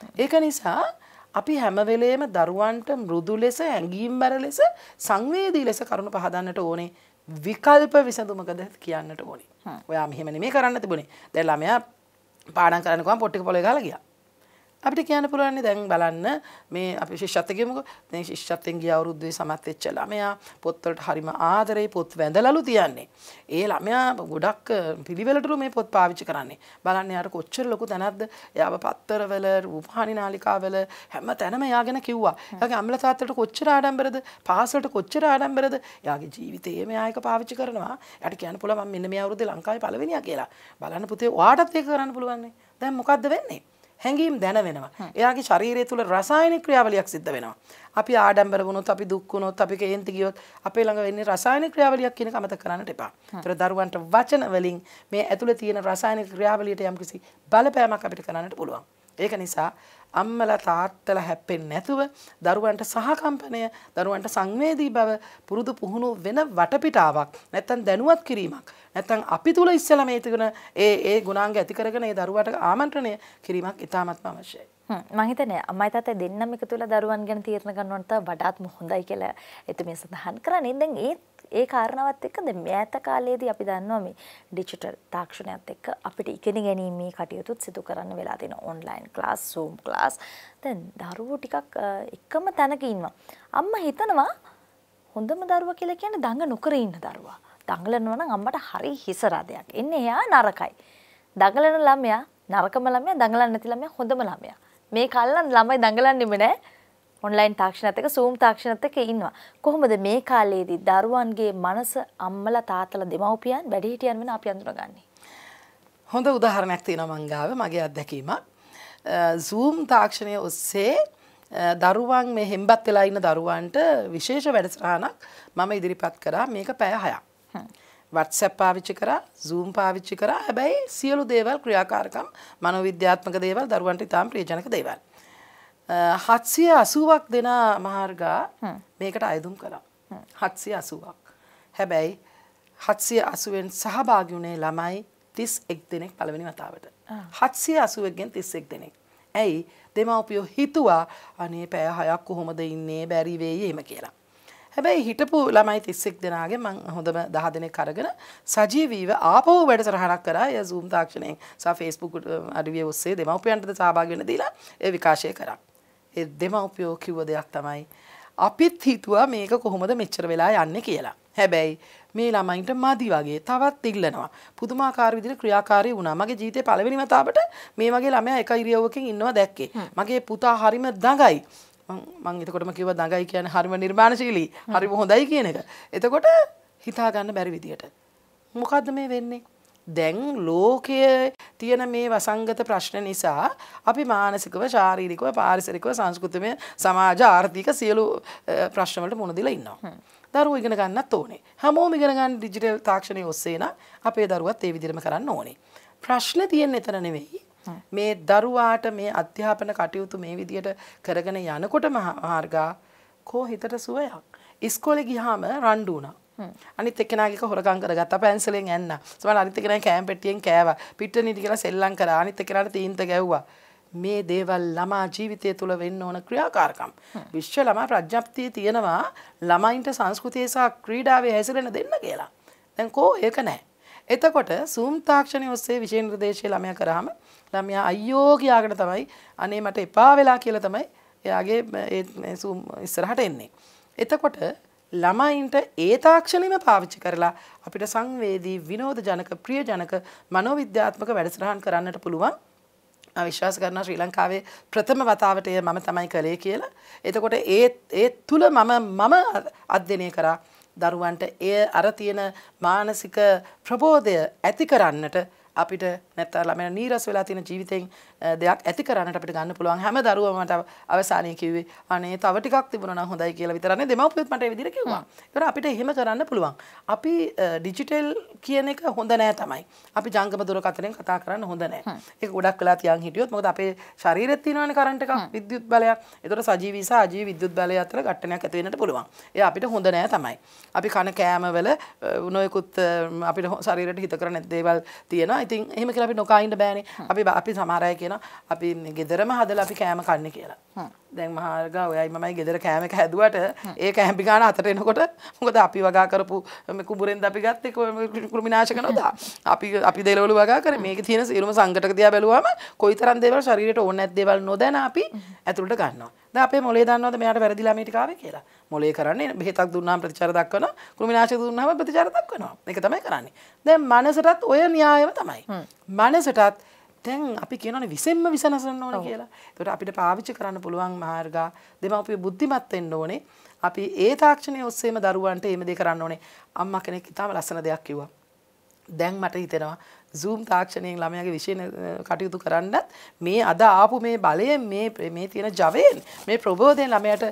ඒක නිසා අපි හැම වෙලේම දරුවන්ට මෘදු ලෙස හැඟීම්බර ලෙස සංවේදී ලෙස කරුණු පහදන්නට ඕනේ. විකල්ප විසඳුමකද කියන්නට ඕනේ. ඔයා මෙහෙම නෙමෙයි කරන්න තිබුණේ. දැන් ළමයා පාඩම් කරන්න ගියාම පොට් එක පොළේ ගහලා ගියා. අපිට කියන්න පුළුවන් දැන් බලන්න මේ අපි ශිෂ්‍යත්වයේ ගියමුකෝ. දැන් ශිෂ්‍යත්වයෙන් ගිය අවුරුද්දේ සමත් වෙච්ච ළමයා පොත් වලට හරිම ආදරේ පොත් වැඳලාලු තියන්නේ. ඒ ළමයා ගොඩක් පිළිවෙලටලු මේ පොත් පාවිච්චි කරන්නේ. බලන්න යාට කොච්චර ලොකු තැනක්ද. එයාව පත්තරවල, රූපවාහිනී නාලිකාවල හැම තැනම එයාගෙන කිව්වා. එයාගේ අම්ල තාත්තට කොච්චර ආඩම්බරද, පාසලට කොච්චර ආඩම්බරද. එයාගේ ජීවිතේ මෙයා එක පාවිච්චි කරනවා. එයාට කියන්න පුළුවන් මම මෙන්න මේ අවුරුද්දේ ලංකාවේ පළවෙනියා කියලා. බලන්න පුතේ ඔයාටත් ඒක කරන්න පුළුවන් නේ. දැන් මොකද්ද වෙන්නේ? හැඟීම් දැන වෙනවා. එයාගේ ශරීරය තුල රසායනික ක්‍රියාවලියක් සිද්ධ වෙනවා. අපි ආඩම්බර වුණොත්, අපි දුක් වුණොත්, අපි කේන්ති ගියොත් අපේ ළඟ වෙන්නේ රසායනික ක්‍රියාවලියක් කියන එක අමතක කරන්නට එපා. ඒතර දරුවන්ට වචන වලින් මේ ඇතුලේ තියෙන රසායනික ක්‍රියාවලියට යම්කිසි බලපෑමක් අපිට කරන්නට පුළුවන්. ඒක නිසා අම්මලා තාත්තලා හැප්පෙන්නේ නැතුව දරුවන්ට සහකම්පනය, දරුවන්ට සංවේදී බව පුරුදු පුහුණු වෙන වටපිටාවක් නැත්තම් දැනුවත් කිරීමක් නැත්තම් අපි තුල ඉස්සලා මේ තිබුණ ඒ ඒ ගුණාංග ඇති කරගෙන ඒ දරුවට ආමන්ත්‍රණය කිරීමක් ඉතාමත්ම අවශ්‍යයි. හ්ම් මම හිතන්නේ අම්මයි තාත්තයි දෙන්නම එකතු වෙලා දරුවන් ගැන තීරණ ගන්නවට වඩාත්ම හොඳයි කියලා එතුමිය සඳහන් කරන්නේ. දැන් ඒ ඒ කාරණාවත් එක්ක දැන් මෑත කාලයේදී අපි දන්නවා මේ ඩිජිටල් තාක්ෂණයත් එක්ක අපිට ඉගෙන ගැනීමේ කටයුතුත් සිදු කරන්න වෙලා තියෙනවා. Online class, Zoom class. දැන් දරුවෝ ටිකක් එකම තැනක ඉන්නවා. අම්මා හිතනවා හොඳම දරුවා කියලා කියන්නේ දඟ නොකර ඉන්න දරුවා. දඟලනවා නම් අම්මට හරි හිස රදයක්. එන්නේ එයා නරකයි. දඟලන ළමයා නරකම ළමයා, දඟලන්නේ නැති ළමයා හොඳම ළමයා. මේ කල්ලන් ළමයි දඟලන්නෙම නෑ. ඔන්ලයින් තාක්ෂණයත් එක්ක Zoom තාක්ෂණයත් එක්ක ඉන්නවා. කොහොමද මේ කාලේදී දරුවන්ගේ මනස අම්මලා තාත්තලා දෙමව්පියන් වැඩිහිටියන් වෙන අපි අඳුරගන්නේ? හොඳ උදාහරණයක් තියෙනවා මං ගාව මගේ අත්දැකීමක්. Zoom තාක්ෂණය ඔස්සේ දරුවන් මේ හෙම්බත් වෙලා ඉන්න දරුවන්ට විශේෂ වැඩසටහනක් මම ඉදිරිපත් කරා. මේක පැය හයක්. WhatsApp පාවිච්චි කරා, Zoom පාවිච්චි කරා. හැබැයි සියලු දේවල් ක්‍රියාකාරකම් මනෝවිද්‍යාත්මක දේවල් දරුවන්ට ඉතාම ප්‍රියජනක දේවල්. හත්සිය අසූවක් දෙනා මහර්ගා මේකට අයදුම් කළා. හත්සිය අසූවක්. හැබැයි හත්සිය අසූවෙන් සහභාගී වුණේ ළමයි තිස් එක් දෙනෙක් පළවෙනි වතාවට. හත්සිය අසූවකින් තිස් එක් දෙනෙක්. ඇයි දෙමව්පියෝ හිතුවා අනේ පැය හයක් කොහොමද ඉන්නේ බැරි වෙයි එහෙම කියලා. හැබැයි හිටපු ළමයි තිස් එක් දෙනාගේ මම හොඳම දහ දෙනෙක් අරගෙන සජීවීව ආපහු වැඩසටහනක් කරා. ඒ Zoom තාක්ෂණයෙන් සහ Facebook අඩවිය ඔස්සේ දෙමව්පියන්ටද සහභාගී වෙන්න දීලා ඒ විකාශය කරා. ඒ දෙමව්පියෝ කිව්ව දෙයක් තමයි අපිත් හිතුවා මේක කොහොමද මෙච්චර වෙලා යන්නේ කියලා. හැබැයි මේ ළමයින්ට මදි වගේ තවත් ඉල්ලනවා. පුදුමාකාර විදිහට ක්‍රියාකාරී වුණා. මගේ ජීවිතේ පළවෙනි වතාවට මේ වගේ ළමයා එක ඉරියව්වකින් ඉන්නවා දැක්කේ. මගේ පුතා හරිම දඟයි. මං මං එතකොටම කිව්වා දඟයි කියන්නේ හරිම නිර්මාණශීලී, හරිම හොඳයි කියන එක. එතකොට හිතා ගන්න බැරි විදියට. මොකද්ද මේ වෙන්නේ? දැන් ලෝකයේ තියෙන මේ වසංගත ප්‍රශ්න නිසා අපි මානසිකව, ශාරීරිකව, පාරිසරිකව, සංස්කෘතිමය, සමාජ, ආර්ථික සියලු ප්‍රශ්න වලට මුහුණ දීලා ඉන්නවා. දරුවෝ ඉගෙන ගන්නත් ඕනේ. හැමෝම ඉගෙන ගන්න ඩිජිටල් තාක්ෂණය ඔස්සේ නම් අපේ දරුවත් ඒ විදිහටම කරන්න ඕනේ. ප්‍රශ්න තියෙන්නේ එතන නෙවෙයි. මේ දරුවාට මේ අධ්‍යාපන කටයුතු මේ විදිහට කරගෙන යනකොට මාර්ගා කෝ හිතට සුවයක්. ඉස්කෝලේ ගියාම රණ්ඩු වුණා. අනිත් එක්කෙනාගේ හොරකම් කරගත්තා, පැන්සලෙන් ඇන්නා. සමහර අනිත් එක්කෙනා කෑම පෙට්ටියෙන් කෑවා. පිට්ටනිටි කියලා සෙල්ලම් කරා. අනිත් එක්කෙනාට තීන්ත ගැව්වා. මේ දේවල් ළමා ජීවිතය තුළ වෙන්න ඕන ක්‍රියාකාරකම්. විශ්ව ළමා ප්‍රඥප්තිය තියෙනවා ළමයින්ට සංස්කෘතිය සහ ක්‍රීඩාවේ හැසිරෙන්න දෙන්න කියලා. දැන් කෝ ඒක නැහැ. එතකොට Zoom තාක්ෂණය ඔස්සේ විෂය නිර්දේශය ළමයා කරාම ළමයා අයියෝ කියාගෙන තමයි අනේ මට එපා වෙලා කියලා තමයි එයාගේ ඒ Zoom ඉස්සරහට එන්නේ. එතකොට ළමයින්ට ඒ තාක්ෂණයම පාවිච්චි කරලා අපිට සංවේදී, විනෝදජනක, ප්‍රියජනක, මනෝවිද්‍යාත්මක වැඩසටහන් කරන්නට පුළුවන්. මම විශ්වාස කරනවා ශ්‍රී ලංකාවේ ප්‍රථම වතාවට මම තමයි කළේ කියලා. එතකොට ඒ ඒ තුල මම මම අධ්‍යයනය කරා දරුවන්ට ඒ අර තියෙන මානසික ප්‍රබෝධය ඇති කරන්නට අපිට නැත්නම් ළමයා නීරස වෙලා තියෙන ජීවිතෙන් දෙයක් ඇති කරන්නට අපිට ගන්න පුළුවන්. හැම දරුවම මට අවසානයේ කිව්වේ අනේ තව ටිකක් තිබුණා නම් හොඳයි කියලා විතරනේ. දෙමව්පියොත් මට ඒ විදිහට කිව්වා. ඒතර අපිට එහෙම කරන්න පුළුවන්. අපි ඩිජිටල් කියන එක හොඳ නෑ තමයි. අපි ජංගම දුරකථනයෙන් කතා කරන්න හොඳ නෑ. ඒක ගොඩක් වෙලා තියන් හිටියොත් මොකද අපේ ශරීරෙත් තියෙනවනේ කරන්ට් එකක්, විද්‍යුත් බලයක්. ඒතර සජීවී සහ අජීවී විද්‍යුත් බලය අතර ගැටණයක් ඇති වෙන්නට පුළුවන්. ඒ අපිට හොඳ නෑ තමයි. අපි කන කෑම වල නොයෙකුත් අපිට ශරීරයට හිත කරන දේවල් තියෙනවා. ඉතින් එහෙම කියලා අපි නොකා ඉන්න බෑනේ. අපි අපි සමහර අය කියනවා අපි ගෙදරම හදලා අපි කෑම කන්නේ කියලා. දැන් මහාර්ගා ඔයයි මමයි ගෙදර කෑම එක හැදුවට ඒ කෑම පිකාන අතට එනකොට මොකද අපි වගා කරපු මේ කුඹුරෙන්ද අපි ගත්තේ කෘමිනාශක නෝද අපි අපි දෙලවලු වගා කරේ මේකේ තියෙන සියලුම සංකටක දිහා බැලුවාම කොයිතරම් දේවල් ශරීරයට ඕන නැත් දේවල් නොදැන අපි ඇතුළට ගන්නවා. දැන් අපේ මොලේ දන්නවද මෙයාට වැරදිලා මේ ටික ආවේ කියලා? මොලේ කරන්නේ බෙහෙතක් දුන්නාම ප්‍රතිචාර දක්වනවා, කෘමිනාශක දුන්නාම ප්‍රතිචාර දක්වනවා. මේක තමයි කරන්නේ. දැන් මනසටත් ඔය න්‍යායම තමයි. මනසටත් දැන් අපි කියනවානේ විසෙම්ම විසනසන්න ඕනේ කියලා. ඒකට අපිට පාවිච්චි කරන්න පුළුවන් මාර්ගා දෙමාපිය බුද්ධිමත් වෙන්න ඕනේ. අපි ඒ තාක්ෂණයේ ඔස්සේම දරුවන්ට එහෙම දෙයක් කරන්න ඕනේ. අම්මා කෙනෙක් ඉතාලම ලස්සන දෙයක් කිව්වා. දැන් මට හිතෙනවා Zoom තාක්ෂණයෙන් ළමයාගේ විශේෂ කටයුතු කරන්නත් මේ අද ආපු මේ බලයෙන් මේ මේ තියෙන ජවයෙන් මේ ප්‍රබෝධයෙන් ළමයාට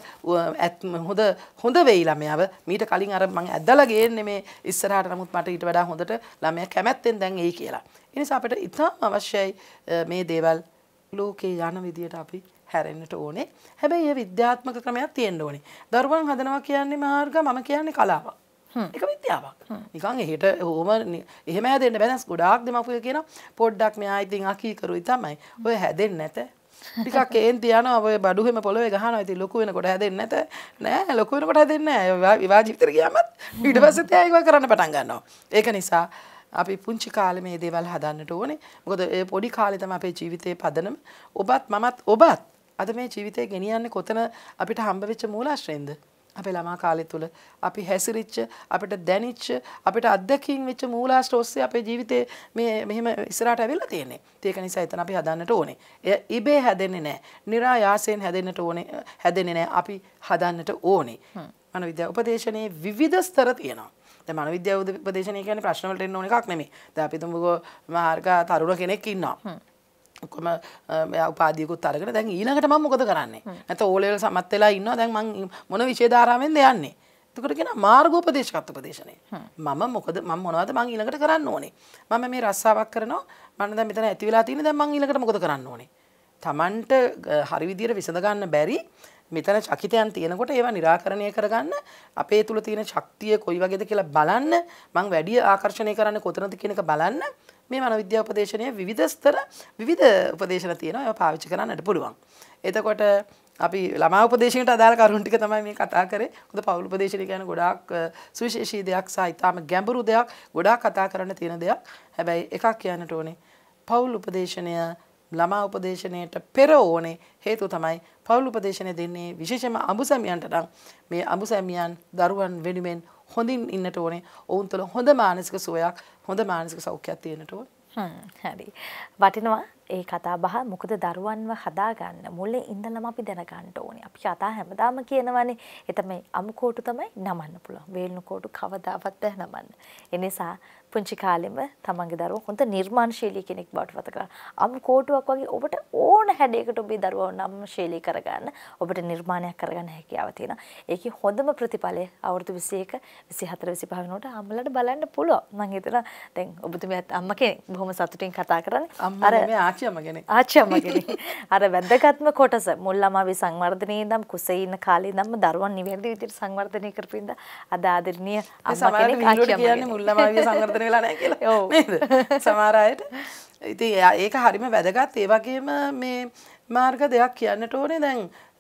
හොඳ හොඳ වෙයි ළමයාව මීට කලින් අර මම ඇදලා ගේන්නේ මේ ඉස්සරහට නමුත් මට ඊට වඩා හොඳට ළමයා කැමැත්තෙන් දැන් එයි කියලා. ඒ නිසා අපිට ඉතාම අවශ්‍යයි මේ දේවල් ලෝකේ යන විදියට අපි හැරෙන්නට ඕනේ. හැබැයි ඒ විද්‍යාත්මක ක්‍රමයක් තියෙන්න ඕනේ. දරුවන් හදනවා කියන්නේ මාර්ග මම කියන්නේ කලාවක්. ඒක විද්‍යාවක්. නිකන් එහෙට ඕම එහෙම හැදෙන්න බෑ. දැන් ගොඩාක් දෙමාපියෝ කියනවා පොඩ්ඩක් මෙයා ඉතින් අකී කරුයි තමයි. ඔය හැදෙන්නේ නැත. ටිකක් කේන්ති යනවා ඔය බඩු හැම පොළවේ ගහනවා. ඉතින් ලොකු වෙනකොට හැදෙන්නේ නැත. නෑ ලොකු වෙනකොට හැදෙන්නේ නෑ. විවාහ ජීවිතේ ගියාමත් ඊට පස්සේ තේ ඒක කරන්න පටන් ගන්නවා. ඒක නිසා අපි පුංචි කාලේ මේ දේවල් හදන්නට ඕනේ. මොකද ඒ පොඩි කාලේ තමයි අපේ ජීවිතේ පදනම. ඔබත් මමත් ඔබත් අද මේ ජීවිතේ ගෙනියන්නේ කොතන අපිට හම්බ වෙච්ච මූලාශ්‍රයෙන්ද? අපේ ළමා කාලය තුල අපි හැසිරිච්ච අපිට දැනිච්ච අපිට අත්දැකීම් වෙච්ච මූලාශ්‍ර ඔස්සේ අපේ ජීවිතේ මේ මෙහෙම ඉස්සරහට ඇවිල්ලා තියෙන්නේ. ඒක නිසා එතන අපි හදන්නට ඕනේ. එය ඉබේ හැදෙන්නේ නැහැ. નિરાයාසයෙන් හැදෙන්නට ඕනේ. හැදෙන්නේ නැහැ. අපි හදන්නට ඕනේ. මනෝවිද්‍යා උපදේශනයේ විවිධ ස්තර තියෙනවා. දැන් මනෝවිද්‍යා උපදේශනය කියන්නේ ප්‍රශ්න වලට එන්න ඕන එකක් නෙමෙයි. දැන් අපි තුමුකෝ මාර්ග තරුණ කෙනෙක් ඉන්නවා. ඔක්කොම මෙයා උපාධියකුත් අරගෙන දැන් ඊළඟට මම මොකද කරන්නේ? නැත්නම් ඕ ලෙවල් සමත් වෙලා ඉන්නවා. දැන් මම මොන විෂය ධාරාවෙන්ද යන්නේ? එතකොට කියනවා මාර්ගෝපදේශකත්ව උපදේශනය. මම මොකද මම මොනවද මම ඊළඟට කරන්න ඕනේ? මම මේ රස්සාවක් කරනවා. මම දැන් මෙතන ඇති වෙලා තියෙන්නේ. දැන් මම ඊළඟට මොකද කරන්න ඕනේ? Tamanට හරි විදියට විසඳ ගන්න බැරි මෙතන චකිතයන් තියෙනකොට ඒවා निराකරණය කරගන්න අපේ තුල තියෙන ශක්තිය කොයි වගේද කියලා බලන්න මම වැඩි ආකර්ෂණය කරන්නේ කොතනද කියන එක බලන්න මේ මනෝවිද්‍යා උපදේශනයේ විවිධ ස්තර විවිධ උපදේශන තියෙනවා ඒවා පාවිච්චි කරන්නට පුළුවන්. එතකොට අපි ළමා උපදේශනයට අදාළ කරුණු ටික තමයි මේ කතා කරේ. මොකද පෞල් උපදේශනය කියන්නේ ගොඩාක් සුවිශේෂී දෙයක් සහ ඊටාම ගැඹුරු දෙයක් ගොඩාක් කතා කරන්න තියෙන දෙයක්. හැබැයි එකක් කියන්නට ඕනේ පෞල් උපදේශනය ළමා උපදේශනයට පෙර ඕනේ හේතුව තමයි පෞල් උපදේශනය දෙන්නේ විශේෂයෙන්ම අඹුසැමියන්ට නම් මේ අඹුසැමියන් දරුවන් වෙනුවෙන් හොඳින් ඉන්නට ඕනේ. ඔවුන් තුළ හොඳ මානසික සුවයක් හොඳ මානසික සෞඛ්‍යයක් තියෙන්නට ඕනේ. හරි. වටිනවා ඒ කතා බහ මොකද දරුවන්ව හදාගන්න මුලින් ඉඳලම අපි දැනගන්න ඕනේ. අපි කතා හැමදාම කියනවානේ ඒ තමයි අමු කොටු තමයි නමන්න පුළුවන්. වේලුණු කොටු කවදාවත් බෑ නමන්න. ඒ නිසා පුංචි කාලෙම තමන්ගේ දරුවෝ හොඳ නිර්මාණශීලී කෙනෙක් බවට පත් කරගන්න. අමු කොටුවක් වගේ ඔබට ඕන හැඩයකට ඔබේ දරුවව නම් ශීලී කරගන්න ඔබට නිර්මාණයක් කරගන්න හැකියාව තියෙනවා. ඒකේ හොඳම ප්‍රතිඵලය අවුරුදු විසි එක විසි හතර විසි පහ වෙනකොට අම්මලාට බලන්න පුළුවන්. මම හිතනවා දැන් ඔබතුමියත් අම්මා කෙනෙක් බොහොම සතුටින් කතා කරන්නේ. අම්මා නෙමෙයි ආච්චි අම්මා කෙනෙක්. ආච්චි අම්මා කෙනෙක්. අර වැදගත්ම කොටස මුල් ළමාවේ සංවර්ධනයේ ඉඳන් කුසේ ඉන්න කාලේ ඉඳන්ම දරුවන් නිවැරදි විදිහට සංවර්ධනය කරපින්ද අද ආදරණීය අම්මා කෙනෙක් ආච්චි අම්මා කියන්නේ මුල් ළමාවේ සංවර්ධනය වෙලා නැහැ කියලා. ඔව්. නේද? සමහර අයට. ඉතින් ඒක හරියම වැදගත්. ඒ වගේම මේ මාර්ග දෙයක් කියන්නට ඕනේ දැන්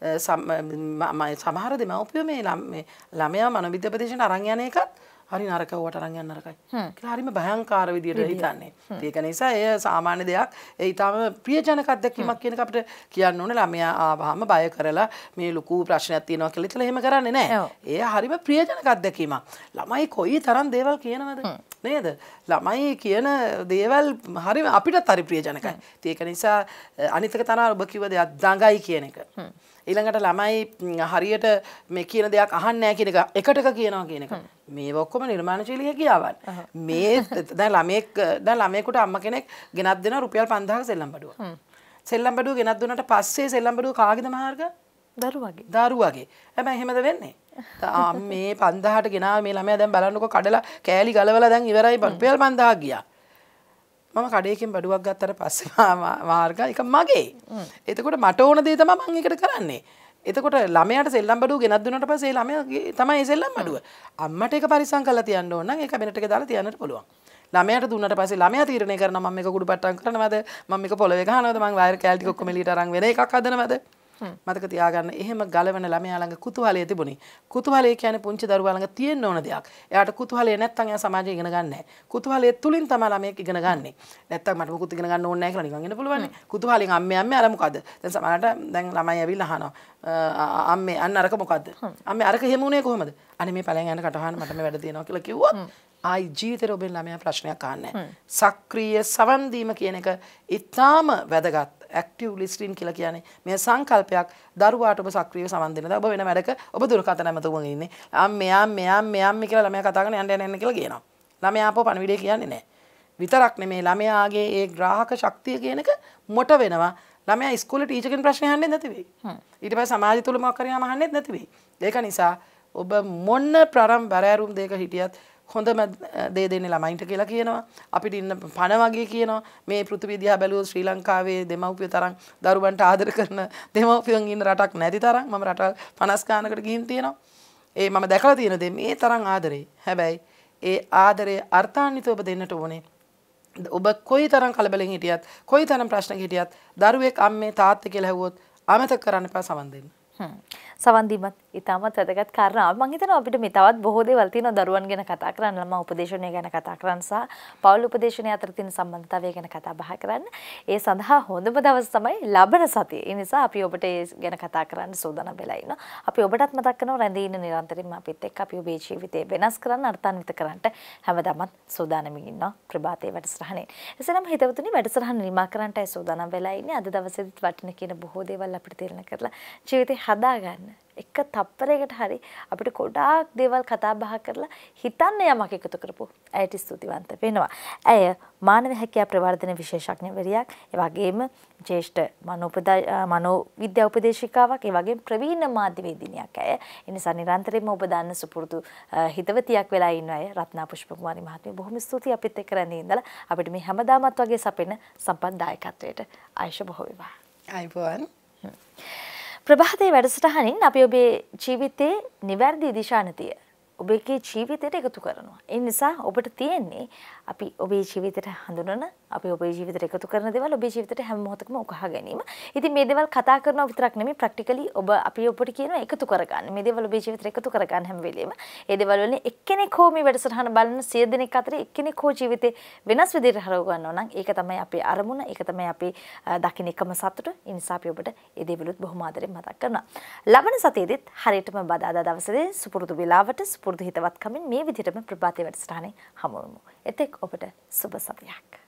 සමහර දෙමව්පියෝ මේ ළමයා මනෝවිද්‍යා උපදේශන අරන් යන එකත් හරි නරකයි වට අරන් යන්න නරකයි. කියලා හරිම භයංකාර විදියට හිතන්නේ. ඒක නිසා එය සාමාන්‍ය දෙයක්. ඒ ඊටම ප්‍රියජනක අත්දැකීමක් කියන එක අපිට කියන්න ඕනේ. ළමයා ආවහම බය කරලා මේ ලොකු ප්‍රශ්නයක් තියෙනවා කියලා ඉතලා එහෙම කරන්නේ නැහැ. ඒ හරිම ප්‍රියජනක අත්දැකීමක්. ළමයි කොයි තරම් දේවල් කියනවද? නේද? ළමයි කියන දේවල් හරිම අපිටත් හරි ප්‍රියජනකයි. ඒක නිසා අනිත් එක තමයි ඔබ කිව්ව දෙයක් දඟයි කියන එක. ඊළඟට ළමයි හරියට මේ කියන දෙයක් අහන්නේ නැහැ කියන එක එකට එක කියනවා කියන එක. මේ ඔක්කොම නිර්මාණශීලී හැකියාවන්. මේ දැන් ළමෙක් දැන් ළමයෙකුට අම්මා කෙනෙක් ගෙනත් දෙනවා රුපියල් පන්දාහක සෙල්ලම් බඩුව. සෙල්ලම් බඩුව ගෙනත් දුන්නාට පස්සේ සෙල්ලම් බඩුව කාගේද මාර්ග? දරුවගේ. දරුවගේ. හැබැයි එහෙමද වෙන්නේ? මේ පන්දාහට ගෙනාව මේ ළමයා දැන් බලන්නකො කඩලා කෑලි ගලවලා දැන් ඉවරයි රුපියල් පන්දාහක් ගියා. මම කඩේකින් බඩුවක් ගත්තට පස්සේ මාර්ග එක මගේ. එතකොට මට ඕන දේ තමයි මම ඒකට කරන්නේ. එතකොට ළමයාට සෙල්ලම් බඩුව ගෙනත් දුන්නාට පස්සේ ඒ ළමයා තමයි ඒ සෙල්ලම් බඩුව. අම්මට ඒක පරිස්සම් කරලා තියන්න ඕන නම් ඒක බෙනට එක දාලා තියන්නට පුළුවන්. ළමයාට දුන්නට පස්සේ ළමයා තීරණය කරනවා මම මේක කුඩු පට්ටම් කරනවද මම මේක පොළවේ ගහනවද මම වයර් කෑලි ටික ඔක්කොම එළියට අරන් වෙන එකක් හදනවද මතක තියාගන්න එහෙම ගලවන ළමයා ළඟ කුතුහලය තිබුණේ කුතුහලය කියන්නේ පුංචි දරුවා ළඟ තියෙන්න ඕන දෙයක් එයාට කුතුහලය නැත්තම් එයා සමාජයේ ඉගෙන ගන්න නැහැ කුතුහලය තුලින් තමයි ළමයෙක් ඉගෙන ගන්නෙ නැත්තම් මට මොකුත් ඉගෙන ගන්න ඕනේ නැහැ කියලා නිකන් ඉන්න පුළුවන් කුතුහලයෙන් අම්මේ අම්මේ අර මොකද දැන් සමහරට දැන් ළමයි ඇවිල්ලා අහනවා අම්මේ අන්න අරක මොකද්ද අම්මේ අරක එහෙම උනේ කොහමද අනේ මේ පළයන් යන කටහඬ මට මේ වැඩ තියෙනවා කියලා කිව්වොත් ආයි ජීවිතේ ඔබෙන් ළමයා ප්‍රශ්නයක් අහන්නේ නැහැ සක්‍රීය සවන් දීම කියන එක ඉතාම වැදගත් ඇක්ටිව් ලිස්ටින් කියලා කියන්නේ මේ සංකල්පයක් දරුවාට ඔබ සක්‍රීයව සමන් දෙන්න. ඔබ වෙන වැඩක ඔබ දුරකථන නැමතුම ඉන්නේ. අම්මේ අම්මේ අම්මේ අම්මේ කියලා ළමයා කතා කරන යන්න යන්න යන්න කියලා කියනවා. ළමයා ආපහු පණවිඩේ කියන්නේ නැහැ. විතරක් නෙමේ ළමයාගේ ඒ ග්‍රාහක ශක්තිය කියන එක මොට වෙනවා. ළමයා ඉස්කෝලේ ටීචර් කෙනෙක් ප්‍රශ්න අහන්නේ නැති වෙයි. ඊට පස්සේ සමාජය තුල මොකක් හරි යම අහන්නේ නැති වෙයි. ඒක නිසා ඔබ මොන ප්‍රාරම්භ බරෑරුම් දෙක හිටියත් හොඳම දේ දෙන්නේ ළමයින්ට කියලා කියනවා. අපිට ඉන්න පණ වගේ කියනවා. මේ පෘථිවිය දිහා බැලුවොත් ශ්‍රී ලංකාවේ දෙමව්පිය තරම් දරුවන්ට ආදර කරන දෙමව්පියන් ඉන්න රටක් නැති තරම් මම රටවල් පනස් ගානකට ගිහින් තියෙනවා. ඒ මම දැකලා තියෙන දේ මේ තරම් ආදරේ. හැබැයි ඒ ආදරේ අර්ථාන්විතව ඔබ දෙන්නට ඕනේ. ඔබ කොයිතරම් කලබලෙන් හිටියත් කොයිතරම් ප්‍රශ්නක හිටියත් දරුවෙක් අම්මේ තාත්තේ කියලා ඇහුවොත් අමතක කරන්න එපා සමන් දෙන්න. සවන් දීමත් ඉතාමත් වැදගත් කාරණාවක්. මම හිතනවා අපිට මේ තවත් බොහෝ දේවල් තියෙනවා දරුවන් ගැන කතා කරන්න, ළමා උපදේශනය ගැන කතා කරන්න සහ පෞල් උපදේශනය අතර තියෙන සම්බන්ධතාවය ගැන කතා බහ කරන්න. ඒ සඳහා හොඳම දවස තමයි ලබන සතිය. ඒ නිසා අපි ඔබට ඒ ගැන කතා කරන්න සූදානම් වෙලා ඉන්නවා. අපි ඔබටත් මතක් කරනවා රැඳී ඉන්න නිරන්තරයෙන්ම අපිත් එක්ක අපි ඔබේ ජීවිතේ වෙනස් කරන්න, අර්ථාන්විත කරන්න හැමදාමත් සූදානම්ින් ඉන්නවා ප්‍රභාතයේ වැඩසටහනේ. එසේනම් හිතවතුනි වැඩසටහන නිමා කරන්නටයි සූදානම් වෙලා ඉන්නේ. අද දවසේදීත් වටින කියන බොහෝ දේවල් අපිට තේරෙන කරලා ජීවිතේ හදාගන්න. එක තප්පරයකට හරි අපිට ගොඩාක් දේවල් කතා බහ කරලා හිතන්න යමක් එකතු කරපු ඇයට ස්තුතිවන්ත වෙනවා. ඇය මානව හැකියා ප්‍රවර්ධන විශේෂඥවරියක්, ඒ වගේම ජ්‍යෙෂ්ඨ මනෝවිද්‍යා උපදේශිකාවක්, ඒ වගේම ප්‍රවීණ මාධ්‍යවේදිනියක් ඇය. ඒ නිසා නිරන්තරයෙන්ම ඔබ දන්න සුපුරුදු හිතවතියක් වෙලා ඉන්න අය රත්නා පුෂ්පකුමාරි මහත්මිය. බොහොම ස්තුතියි අපිත් එක්ක රැඳී ඉඳලා අපිට මේ හැමදාමත් වගේ සපෙන සම්පත් දායකත්වයට ආයුෂ බොහෝ වේවා. ආයිබෝන්. ප්‍රභාතයේ වැඩසටහනින් අපි ඔබේ ජීවිතයේ නිවැරදි දිශානතිය ඔබේ ජීවිතයට එකතු කරනවා. ඒ නිසා ඔබට තියෙන්නේ අපි ඔබේ ජීවිතයට හඳුනන, අපි ඔබේ ජීවිතයට එකතු කරන දේවල් ඔබේ ජීවිතයට හැම මොහොතකම උකහා ගැනීම. ඉතින් මේ දේවල් කතා කරනවා විතරක් නෙමෙයි ප්‍රැක්ටිකලි ඔබ අපි ඔබට කියනවා එකතු කරගන්න. මේ දේවල් ඔබේ ජීවිතයට එකතු කරගන්න හැම වෙලෙම. ඒ දේවල් වලින් එක්කෙනෙක් හෝ මේ වැඩසටහන බලන සිය දෙනෙක් අතර එක්කෙනෙක් හෝ ජීවිතේ වෙනස් විදිහට හරව ගන්නවා නම් ඒක තමයි අපේ අරමුණ, ඒක තමයි අපි දකින්න එකම සතුට. ඒ නිසා අපි ඔබට ඒ දේවලුත් බොහොම ආදරෙන් මතක් කරනවා. ලබන සතියේදීත් හරියටම බදාදා දවසේ සුපුරුදු වෙලාවට සුපුරුදු හිතවත් කමින් මේ විදිහටම ප්‍රභාතයේ වැඩසටහනේ හමු වෙමු. එතෙක් ඔබට සුබ සතියක්.